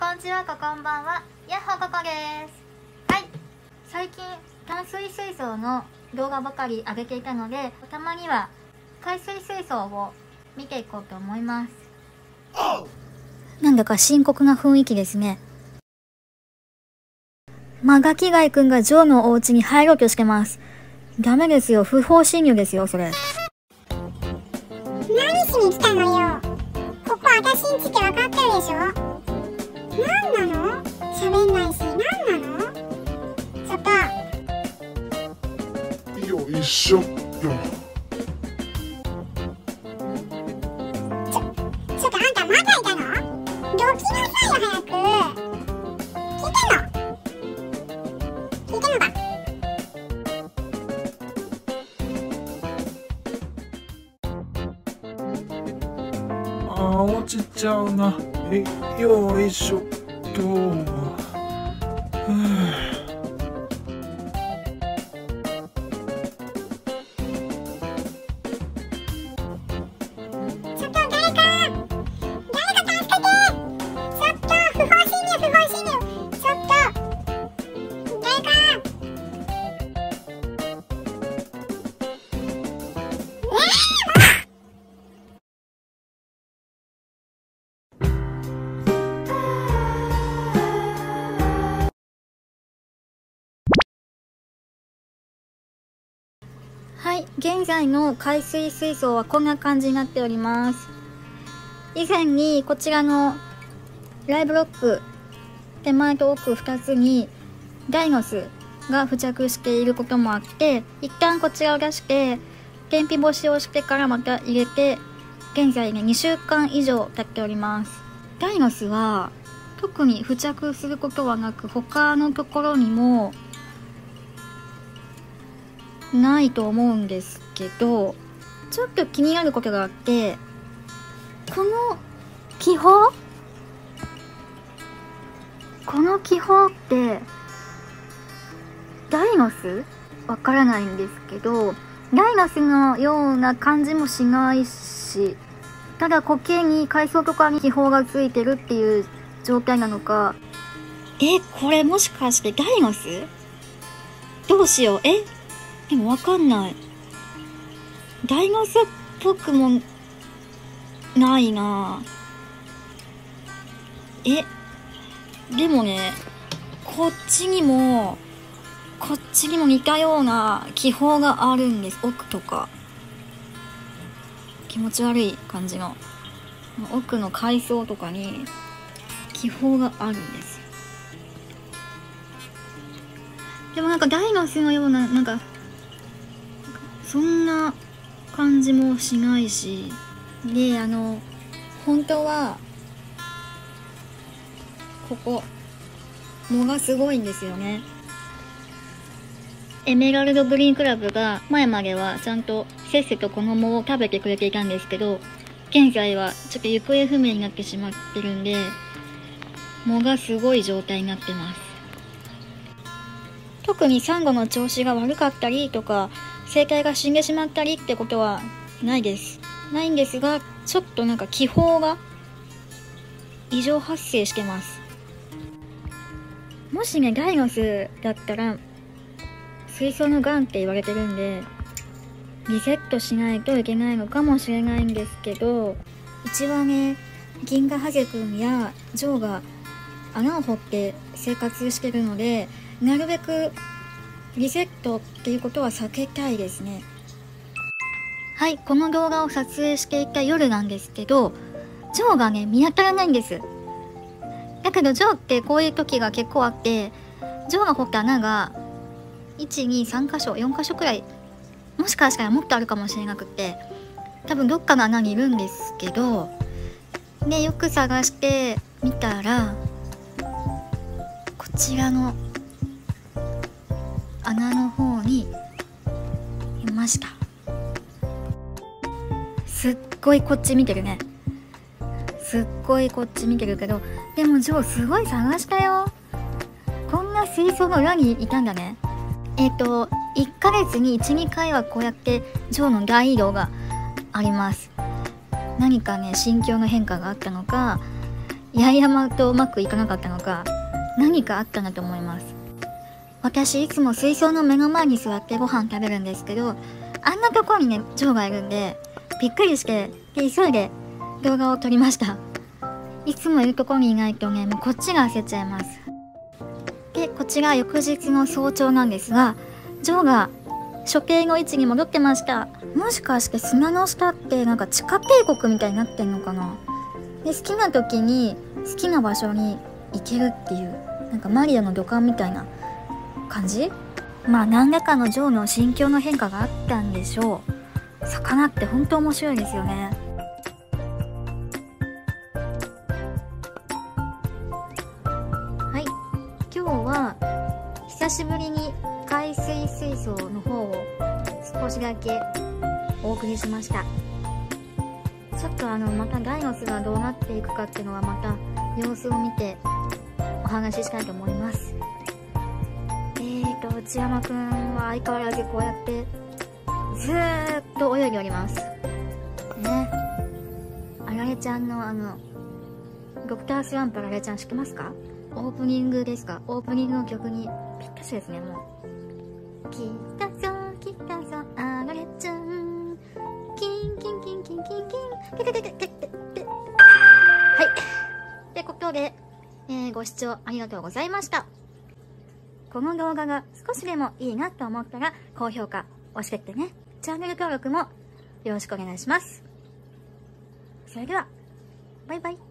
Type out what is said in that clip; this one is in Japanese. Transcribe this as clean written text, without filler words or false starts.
こんちは、こんばんは。やっほーここです。はい。最近、淡水水槽の動画ばかり上げていたので、たまには海水水槽を見ていこうと思います。なんだか深刻な雰囲気ですね。ガキ貝くんがジョーのお家に入ろうとしてます。ダメですよ。不法侵入ですよ、それ。 何しに来たのよ。ここ私んちって分かってるでしょ。何なの？喋んないし、何なの？ちょっと。 よいしょ。 ちょっとあんたまだいたの？どきなさいよ、早く。聞いてんのか？ 落ちちゃうな。よいしょっと。 はい、現在の海水水槽はこんな感じになっております。以前にこちらのライブロック手前と奥2つにダイノスが付着していることもあって、一旦こちらを出して天日干しをしてからまた入れて、現在ね2週間以上経っております。ダイノスは特に付着することはなく、他のところにもないと思うんですけど、ちょっと気になることがあって、この気泡ってダイノス？わからないんですけど、ダイノスのような感じもしないし、ただ苔に海藻とかに気泡がついてるっていう状態なのか。これもしかしてダイノス？どうしよう。でもわかんない。ダイノスっぽくもないな。でもね、こっちにも似たような気泡があるんです。奥とか。気持ち悪い感じの。奥の海藻とかに気泡があるんですよ。でもなんかダイノスのような、そんな感じもしないし、で、本当は、ここ、藻がすごいんですよね。エメラルドグリーンクラブが前まではちゃんとせっせとこの藻を食べてくれていたんですけど、現在はちょっと行方不明になってしまってるんで、藻がすごい状態になってます。特にサンゴの調子が悪かったりとか、生態が死んでしまったりってことはないです。ないんですが、ちょっと気泡が異常発生してます。もしね、ダイノスだったら、水槽の癌って言われてるんで、リセットしないといけないのかもしれないんですけど、うちはね、銀河ハゼくんやジョーが穴を掘って生活してるので、なるべくリセットっていうことは避けたいですね。はい、この動画を撮影していた夜なんですけど、ジョーがね、見当たらないんです。だけどジョーってこういう時が結構あって、ジョーが掘った穴が、1、2、3箇所、4箇所くらい、もしかしたらもっとあるかもしれなくて、多分どっかの穴にいるんですけど、で、よく探してみたら、こちらの穴の方にいました。すっごいこっち見てるね。すっごいこっち見てるけど、でもジョーすごい探したよ。こんな水槽の裏にいたんだね。1ヶ月に 1,2 回はこうやってジョーの大移動があります。何かね、心境の変化があったのか、 八重山とうまくいかなかったのか、何かあったんだと思います。私いつも水槽の目の前に座ってご飯食べるんですけど、あんなところにね、ジョーがいるんで、びっくりして、で、急いで動画を撮りました。いつもいるところにいないとね、もうこっちが焦っちゃいます。で、こちら翌日の早朝なんですが、ジョーが処刑の位置に戻ってました。もしかして砂の下ってなんか地下帝国みたいになってんのかな。で、好きな時に好きな場所に行けるっていう、なんかマリオの旅館みたいな感じ。まあ何らかのジョーの心境の変化があったんでしょう。魚って本当面白いですよね。はい、今日は久しぶりに海水水槽の方を少しだけお送りしました。ちょっとまたダイノスがどうなっていくかっていうのはまた様子を見てお話ししたいと思います。内山くんは相変わらずこうやってずーっと泳いでおりますね。あられちゃんのドクタースランプあられちゃん知ってますか？オープニングですか？オープニングの曲にぴったしですね。もう来たぞ来たぞあられちゃん、キンキンキンキンキンキンテテテテテテテ。はい、ってことで、ご視聴ありがとうございました。この動画が少しでもいいなと思ったら高評価押してってね。チャンネル登録もよろしくお願いします。それではバイバイ。